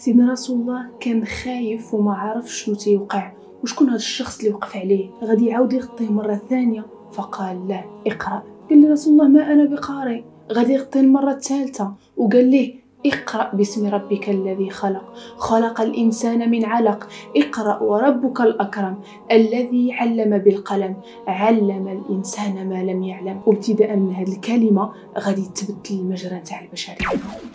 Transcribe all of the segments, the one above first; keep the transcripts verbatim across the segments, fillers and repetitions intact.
سيدنا رسول الله كان خايف وما عرفش شنو تيوقع وشكون هذا الشخص اللي وقف عليه. غادي يعاود يغطيه مره ثانيه فقال له اقرا. قال لي رسول الله ما انا بقارئ. غادي يغطيه المره الثالثه وقال ليه اقرأ باسم ربك الذي خلق خلق الإنسان من علق اقرأ وربك الأكرم الذي علم بالقلم علم الإنسان ما لم يعلم. وابتداء من هذه الكلمة غادي تبدل المجرى تاع البشرية.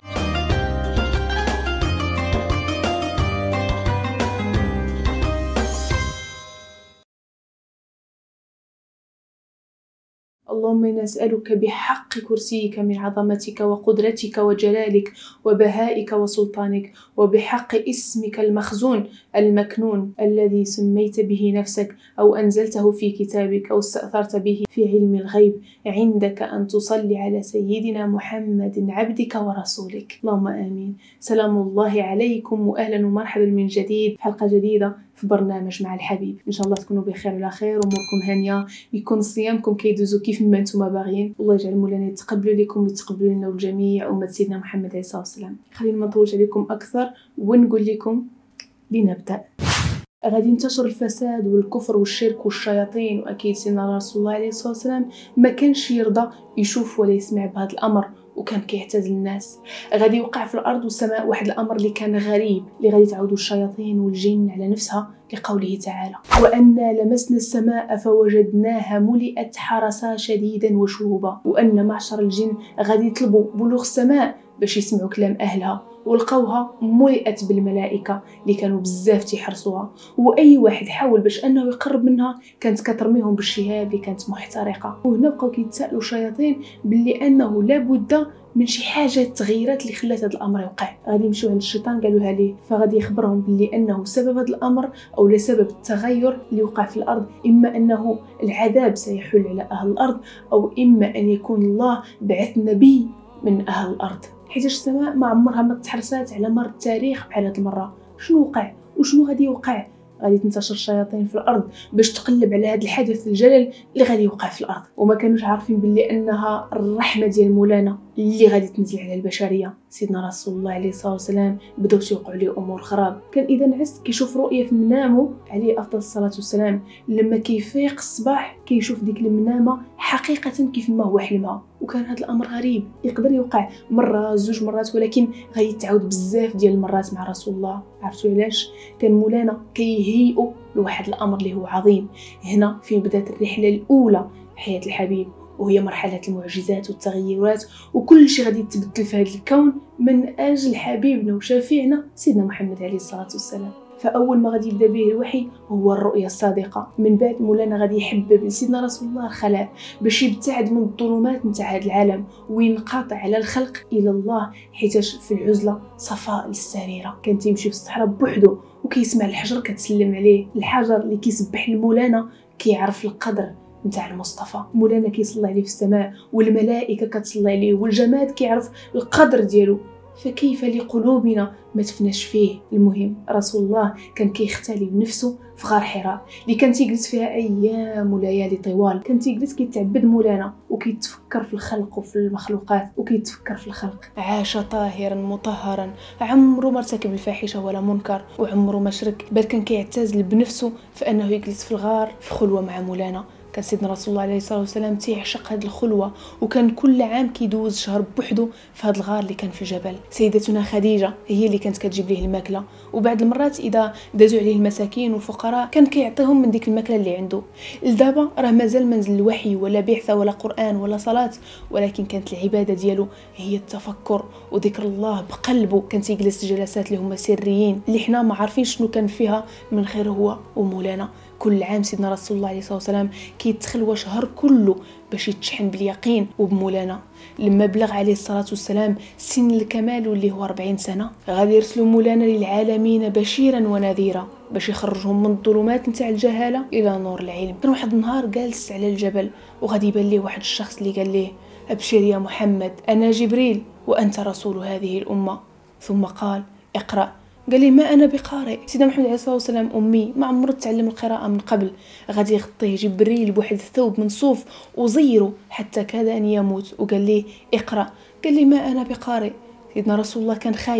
اللهم إنا نسألك بحق كرسيك من عظمتك وقدرتك وجلالك وبهائك وسلطانك وبحق اسمك المخزون المكنون الذي سميت به نفسك أو أنزلته في كتابك أو استأثرت به في علم الغيب عندك أن تصلي على سيدنا محمد عبدك ورسولك. اللهم آمين. سلام الله عليكم وأهلا ومرحبا من جديد في حلقة جديدة في برنامج مع الحبيب. ان شاء الله تكونوا بخير وعلى خير واموركم هانيه، يكون صيامكم كيدوزو كيف ما نتوما باغيين. والله يجعل مولانا يتقبلوا لكم ويتقبلوا لنا والجميع امه سيدنا محمد عليه الصلاه والسلام. خلينا ما نطولش عليكم اكثر ونقول لكم لنبدا. غادي ينتشر الفساد والكفر والشرك والشياطين، واكيد سيدنا رسول الله عليه الصلاه والسلام ما كانش يرضى يشوف ولا يسمع بهذا الامر وكان كيعتزل الناس. غادي يوقع في الارض والسماء واحد الامر اللي كان غريب اللي غادي تعودوا الشياطين والجن على نفسها لقوله تعالى وأنا لمسنا السماء فوجدناها ملئت حرسا شديدا وشهوبا. وأن معشر الجن غادي يطلبوا بلوغ السماء باش يسمعوا كلام أهلها ولقوها ملئت بالملائكة اللي كانوا بزاف تيحرسوها، واي واحد حاول باش انه يقرب منها كانت كترميهم بالشهاب اللي كانت محترقه. وهنا بقاو كيتسائلوا الشياطين باللي انه لابد من شي حاجه تغيرات اللي خلات هذا الامر يوقع. غادي يمشيو عند الشيطان قالوها ليه، فغادي يخبرهم باللي انه سبب هذا الامر او لسبب التغير اللي وقع في الارض اما انه العذاب سيحل على اهل الارض او اما ان يكون الله بعث نبي من اهل الارض، حيت السماء ما عمرها ما تحرسات على مر التاريخ بحال هاد المره. شنو وقع وشنو غادي يوقع؟ غادي تنتشر الشياطين في الارض باش تقلب على هذا الحدث الجلل اللي غادي يوقع في الارض، وما كانوش عارفين باللي انها الرحمه ديال مولانا اللي غادي تنزل على البشريه. سيدنا رسول الله عليه الصلاه والسلام بداو تيوقعوا ليه امور خراب. كان اذا نعس كيشوف رؤيه في منامه عليه افضل الصلاه والسلام، لما كيفيق الصباح كيشوف ديك المنامه حقيقه كيف ما هو حلمها. وكان هذا الامر غريب، يقدر يوقع مره زوج مرات ولكن غادي تعاود بزاف ديال المرات مع رسول الله. عرفتوا علاش؟ كان مولانا كيهيئوا لواحد الامر اللي هو عظيم. هنا فين بدات الرحله الاولى حياه الحبيب، وهي مرحله المعجزات والتغيرات وكل شيء غادي يتبدل في هذا الكون من اجل حبيبنا وشفيعنا سيدنا محمد عليه الصلاه والسلام. فاول ما غادي يبدا به الوحي هو الرؤيه الصادقه. من بعد مولانا غادي يحبب لسيدنا رسول الله الخلاء باش يبتعد من الظلمات نتاع هذا العالم وينقطع على الخلق الى الله، حيتاش في العزله صفاء للسريره. كان تيمشي في الصحراء بوحدو وكيسمع الحجر كتسلم عليه، الحجر اللي كيسبح لمولانا كيعرف القدر نتاع المصطفى. مولانا كيصلي عليه في السماء والملائكه كتصلي عليه والجماد كيعرف القدر ديالو، فكيف لقلوبنا ما تفناش فيه. المهم رسول الله كان كيختلي بنفسه في غار حراء اللي كان تيجلس فيها ايام وليالي طوال. كان تيجلس كيتعبد مولانا وكيتفكر في الخلق وفي المخلوقات وكيتفكر في الخلق. عاش طاهرا مطهرا، عمره ما ارتكب الفاحشه ولا منكر وعمره ما شرك، بل كان كيعتزل بنفسه في انه يجلس في الغار في خلوه مع مولانا. كان سيدنا رسول الله عليه الصلاه والسلام تيعشق هذه الخلوه، وكان كل عام كيدوز شهر بوحدو في هذا الغار اللي كان في الجبل. سيدتنا خديجه هي اللي كانت كتجيب ليه الماكله، وبعد المرات اذا دازوا عليه المساكين والفقراء كان كيعطيهم من ديك الماكله اللي عنده. لدابا راه مازال منزل الوحي ولا بعثه ولا قران ولا صلاه، ولكن كانت العباده ديالو هي التفكر وذكر الله بقلبه. كان تيجلس جلسات اللي هما سريين اللي حنا ما عارفين شنو كان فيها من خير هو ومولانا. كل عام سيدنا رسول الله عليه الصلاه والسلام كيتخلوى شهر كله باش يتشحن باليقين وبمولانا. لما بلغ عليه الصلاه والسلام سن الكمال واللي هو أربعين سنه غادي يرسلوا مولانا للعالمين بشيرا ونذيرا باش يخرجهم من الظلمات نتاع الجهاله الى نور العلم. كان واحد النهار جالس على الجبل وغادي يبان ليه واحد الشخص اللي قال ليه ابشر يا محمد انا جبريل وانت رسول هذه الامه. ثم قال اقرا. قال لي ما انا بقارئ. سيدنا محمد عليه الصلاه والسلام امي ما عمره تعلم القراءه من قبل. غادي يغطيه جبريل بواحد الثوب من صوف وزيره حتى كاد ان يموت وقال لي اقرا. قال لي ما انا بقارئ. سيدنا رسول الله كان خايف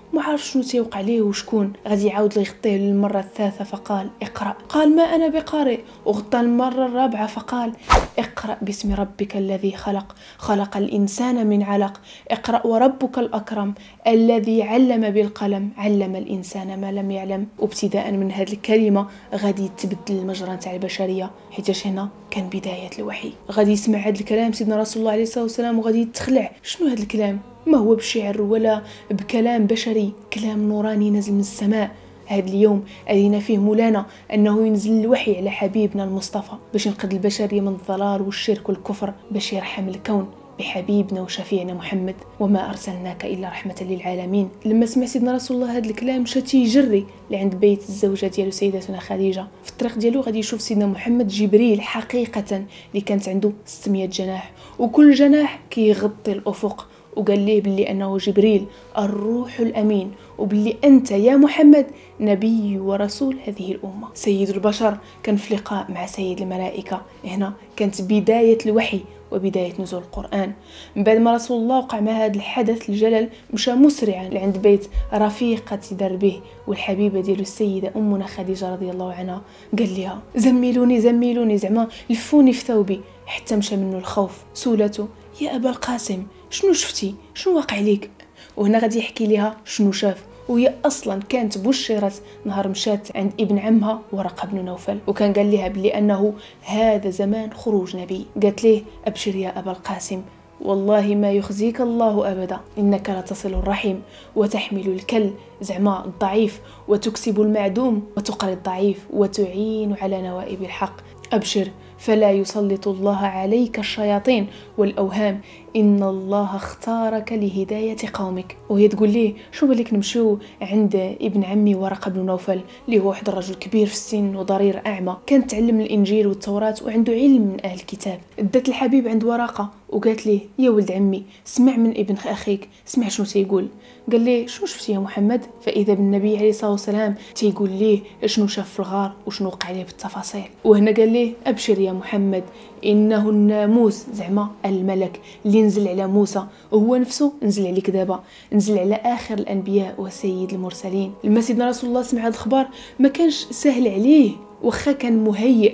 ما عرف شنو تيوقع ليه وشكون. غادي يعاود لي يغطيه للمره الثالثه فقال اقرا. قال ما انا بقارئ. وغطى المره الرابعه فقال اقرا باسم ربك الذي خلق خلق الانسان من علق اقرا وربك الاكرم الذي علم بالقلم علم الانسان ما لم يعلم. وابتداء من هذه الكلمه غادي تبدل المجرى نتاع البشريه، حيت هنا كان بدايه الوحي. غادي يسمع هذا الكلام سيدنا رسول الله عليه الصلاه والسلام وغادي يتخلع. شنو هذا الكلام؟ ما هو بشعر ولا بكلام بشري، كلام نوراني نزل من السماء. هذا اليوم أرينا فيه مولانا أنه ينزل الوحي على حبيبنا المصطفى باش ينقذ البشرية من الضلال والشرك والكفر، باش يرحم الكون بحبيبنا وشفيعنا محمد. وما أرسلناك إلا رحمة للعالمين. لما سمع سيدنا رسول الله هذا الكلام مشى تيجري لعند بيت الزوجة ديالو سيدتنا خديجة. في الطريق ديالو غادي يشوف سيدنا محمد جبريل حقيقة اللي كانت عنده ستمية جناح، وكل جناح كيغطي الأفق. وقال ليه باللي أنه جبريل الروح الأمين، وباللي أنت يا محمد نبي ورسول هذه الأمة. سيد البشر كان في لقاء مع سيد الملائكة. هنا كانت بداية الوحي وبداية نزول القرآن. من بعد ما رسول الله وقع مع هذا الحدث الجلل مشى مسرعا لعند بيت رفيقة دربه والحبيبة ديالو السيدة أمنا خديجة رضي الله عنها. قال لها زملوني زملوني زعما لفوني في ثوبي، حتى مشى منه الخوف. سولته يا أبا القاسم شنو شفتي؟ شنو واقع ليك؟ وهنا غادي يحكي لها شنو شاف. وهي اصلا كانت بشرت نهار مشات عند ابن عمها ورقه بن نوفل، وكان قال لها بلي انه هذا زمان خروج نبي. قالت ليه ابشر يا ابا القاسم والله ما يخزيك الله ابدا، انك لتصل الرحم وتحمل الكل زعما الضعيف وتكسب المعدوم وتقري الضعيف وتعين على نوائب الحق. ابشر فلا يسلط الله عليك الشياطين والأوهام، إن الله اختارك لهداية قومك. وهي تقول ليه شو بالك نمشيو عند ابن عمي ورقة بن نوفل اللي هو واحد الرجل كبير في السن وضرير أعمى، كان تعلم الإنجيل والتوراة وعنده علم من أهل الكتاب. دات الحبيب عند ورقة وقالت ليه يا ولد عمي اسمع من ابن أخيك، اسمع شنو تيقول. قال ليه شنو شفتي يا محمد؟ فإذا بالنبي عليه الصلاة والسلام تيقول ليه شنو شاف في الغار وشنو وقع عليه بالتفاصيل. وهنا قال ليه أبشر يا محمد إنه الناموس زعما الملك اللي نزل على موسى وهو نفسه نزل عليك دابا، نزل على آخر الأنبياء وسيد المرسلين. لما سيدنا رسول الله سمع هذا الخبر ما كانش سهل عليه، وخا كان مهيئ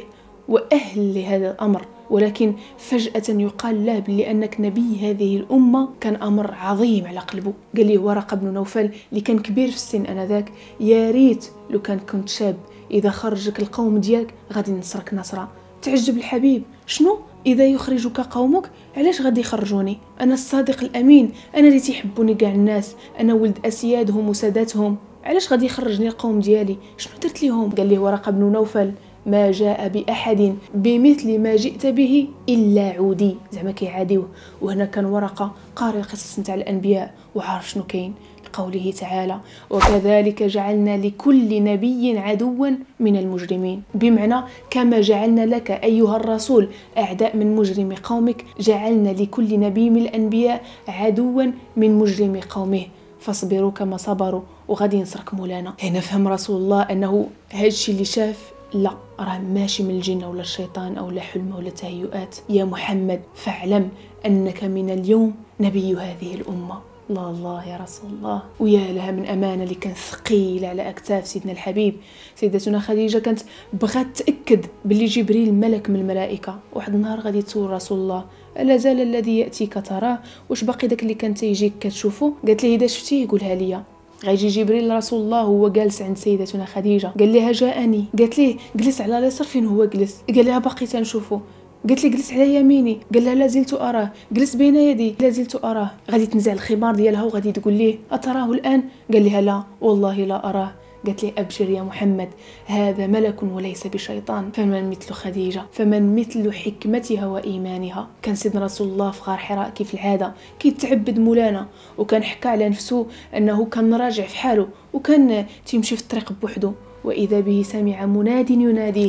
وأهل لهذا الأمر، ولكن فجأة يقال له بلي أنك نبي هذه الأمة كان أمر عظيم على قلبه. قال لي ورقة بن نوفل اللي كان كبير في السن أنذاك يا ريت لو كان كنت شاب، إذا خرجك القوم ديالك غادي نصرك نصرة. تعجب الحبيب شنو إذا يخرجك قومك؟ علاش غادي يخرجوني؟ أنا الصادق الأمين، أنا اللي تيحبوني كاع الناس، أنا ولد أسيادهم وساداتهم، علاش غادي يخرجني القوم ديالي؟ شنو درت ليهم؟ قال لي ورقة بن نوفل ما جاء بأحد بمثل ما جئت به إلا عودي، زعما كيعاديوه. وهنا كان ورقة قارئ قصص نتاع الأنبياء وعارف شنو كاين. قوله تعالى وكذلك جعلنا لكل نبي عدوا من المجرمين، بمعنى كما جعلنا لك أيها الرسول أعداء من مجرم قومك جعلنا لكل نبي من الأنبياء عدوا من مجرم قومه، فاصبروا كما صبروا وغادي ينصرك مولانا. هنا فهم رسول الله أنه هادشي اللي شاف لا راه ماشي من الجن ولا الشيطان أو لا حلم ولا تهيؤات. يا محمد فاعلم أنك من اليوم نبي هذه الأمة. الله الله يا رسول الله. ويا لها من أمانة اللي كان ثقيل على أكتاف سيدنا الحبيب. سيدتنا خديجة كانت بغات تأكد باللي جبريل ملك من الملائكة. واحد النهار غادي تسول رسول الله ألا زال الذي يأتيك تراه؟ واش باقي داك اللي كان تيجيك كتشوفه؟ قالت لي إذا شفتيه قولها ليا. غيجي جبريل لرسول الله هو جالس عند سيدتنا خديجة، قال لها جاءني. قالت ليه جلس على اليسار فين هو جلس؟ قال لها باقي تنشوفه. قالت لي جلس على يميني. قال لها لا زلت أراه. جلس بين يدي لا زلت أراه. غادي تنزع الخمار ديالها وغادي تقول ليه أتراه الآن؟ قال لها لا والله لا أراه. قالت لي أبشر يا محمد هذا ملك وليس بشيطان. فمن مثل خديجة، فمن مثل حكمتها وإيمانها. كان سيدنا رسول الله في غار حراء كيف العادة كيتعبد مولانا، وكان حكى على نفسه أنه كان راجع في حاله وكان تيمشي في الطريق بوحده، وإذا به سمع مناد يناديه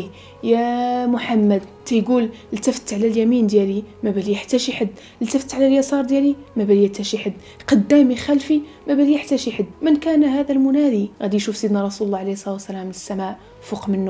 يا محمد. تيقول التفت على اليمين ديالي ما بالي حتى شي حد، التفت على اليسار ديالي ما بالي حتى شي حد، قدامي خلفي ما بالي حتى شي حد. من كان هذا المنادي؟ غادي يشوف سيدنا رسول الله عليه الصلاة والسلام السماء فوق منه،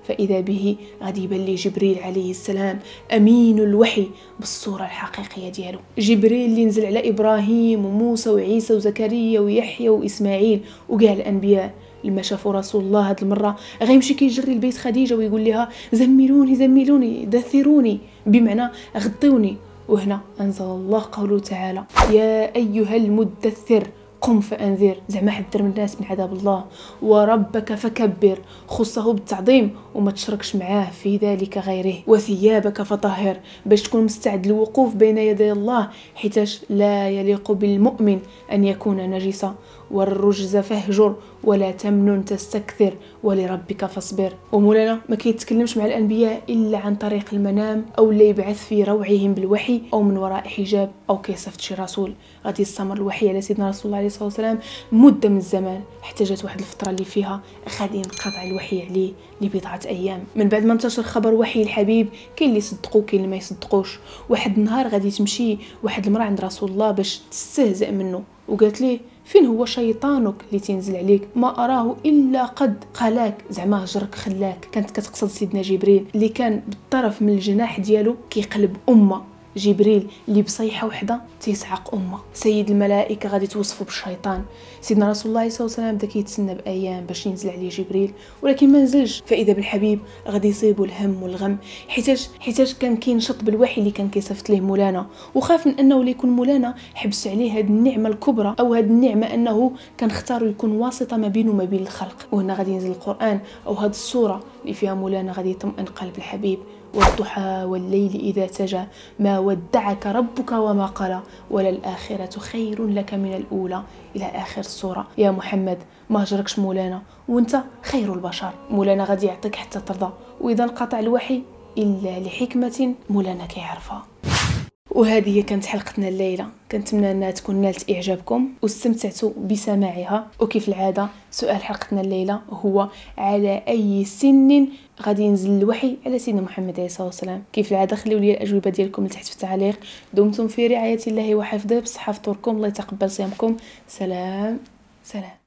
فإذا به غادي يبان ليه جبريل عليه السلام أمين الوحي بالصورة الحقيقية ديالو. جبريل اللي نزل على إبراهيم وموسى وعيسى وزكريا ويحيى وإسماعيل وكاع الأنبياء. لما شافوا رسول الله هاد المرة غيمشي كيجري لبيت خديجة ويقول لها زملوني زملوني دثروني، بمعنى غطيوني. وهنا أنزل الله قوله تعالى يا أيها المدثر قم فأنذر، زعما حذر من الناس من عذاب الله. وربك فكبر، خصه بالتعظيم وما تشركش معاه في ذلك غيره. وثيابك فطهر، باش تكون مستعد للوقوف بين يدي الله، حيتاش لا يليق بالمؤمن أن يكون نجسا. والرجز فاهجر ولا تمنن تستكثر ولربك فاصبر. ومولانا ما كيتكلمش مع الانبياء الا عن طريق المنام، او اللي يبعث في روعهم بالوحي، او من وراء حجاب، او كيصيفط شي رسول. غادي يستمر الوحي على سيدنا رسول الله عليه الصلاه والسلام مده من الزمان، حتى جات واحد الفتره اللي فيها غادي ينقطع الوحي عليه لبضعه ايام. من بعد ما انتشر خبر وحي الحبيب، كاين اللي يصدقوا كاين اللي ما يصدقوش. واحد النهار غادي تمشي واحد المراه عند رسول الله باش تستهزئ منه، وقالت ليه فين هو شيطانك اللي تنزل عليك؟ ما أراه إلا قد قلاك، زعما هجرك خلاك. كانت كتقصد سيدنا جبريل اللي كان بالطرف من الجناح ديالو كيقلب أمة. جبريل اللي بصيحة وحدة تيسعق أمة. سيد الملائكة غادي توصفه بالشيطان. سيدنا رسول الله صلى الله عليه وسلم بدا كيتسنى بأيام باش ينزل عليه جبريل، ولكن ما نزلش. فإذا بالحبيب غادي يصيبوا الهم والغم، حيتاش حيتاش كان كينشط بالوحي اللي كان كيصيفط ليه مولانا، وخاف من أنه اللي يكون مولانا حبس عليه هذه النعمة الكبرى، أو هذه النعمة أنه كان اختاروا يكون واسطة ما بينه وما بين الخلق. وهنا غادي ينزل القرآن أو هذه السورة اللي فيها مولانا غادي يطمئن قلب الحبيب. والضحى والليل إذا سجى ما ودعك ربك وما قلى وللآخرة خير لك من الأولى، إلى آخر السورة. يا محمد ما هجركش مولانا وانت خير البشر. مولانا غادي يعطيك حتى ترضى، وإذا انقطع الوحي إلا لحكمة مولانا كيعرفها. وهذه هي كانت حلقتنا الليله، كنتمنى انها تكون نالت اعجابكم واستمتعتوا بسماعها. وكيف العاده سؤال حلقتنا الليله هو على اي سن غادي ينزل الوحي على سيدنا محمد عليه الصلاه والسلام؟ كيف العاده خليوا لي الاجوبه ديالكم لتحت في التعليق. دمتم في رعايه الله وحفظه، بصحه فطوركم، الله يتقبل صيامكم. سلام سلام.